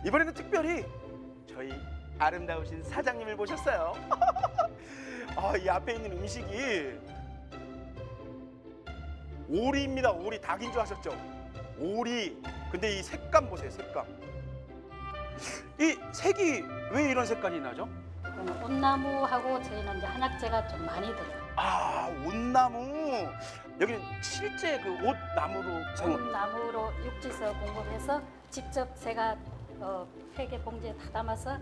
이번에는 특별히 저희 아름다우신 사장님을 모셨어요. 이 앞에 있는 음식이 오리입니다. 오리, 닭인 줄 아셨죠? 오리. 근데 이 색감 보세요, 색감. 이 색이 왜 이런 색깔이 나죠? 온나무하고 저희는 이제 한약재가 좀 많이 들어요. 온나무. 여기는 실제 그 옷나무로 온나무로 육지에서 공급해서 직접 제가 팩에 봉지에 다 담아서.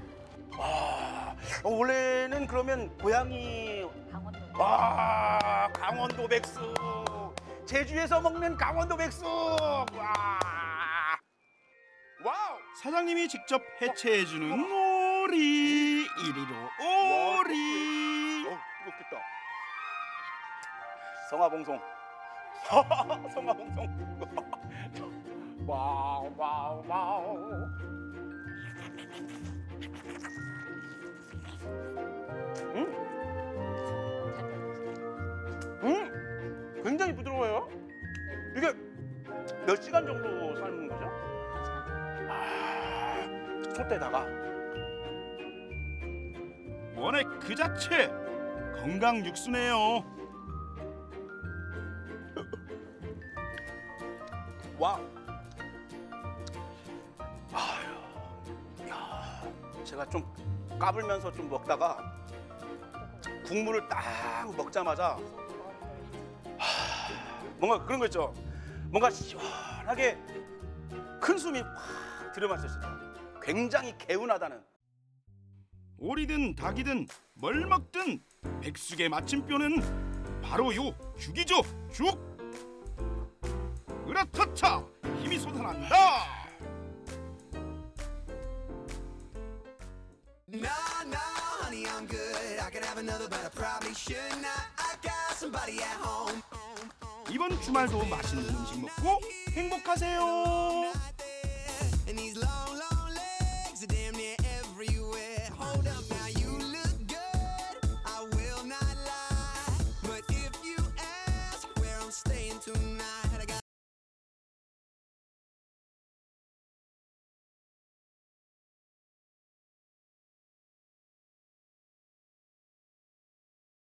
원래는 그러면 고향이 강원도. 강원도 백숙. 제주에서 먹는 강원도 백숙. 와우. 사장님이 직접 해체해주는 오리, 이리로 오리. 뜨겁겠다. 성화봉송. 성화봉송. 와우. 굉장히 부드러워요. 이게 몇 시간 정도 삶는 거죠? 솥에다가 원액 그 자체 건강 육수네요. 와. 제가 좀 까불면서 좀 먹다가 국물을 딱 먹자마자 뭔가 그런 거 있죠. 뭔가 시원하게 큰 숨이 확 들어맞았어요. 굉장히 개운하다는. 오리든 닭이든 뭘 먹든 백숙의 마침표는 바로 요 죽이죠. 죽. 으라차차 힘이 솟아난다. No, no, honey, I'm good. I could have another, but I probably should not. I got somebody at home. 이번 주말도 맛있는 음식 먹고 행복하세요. And these long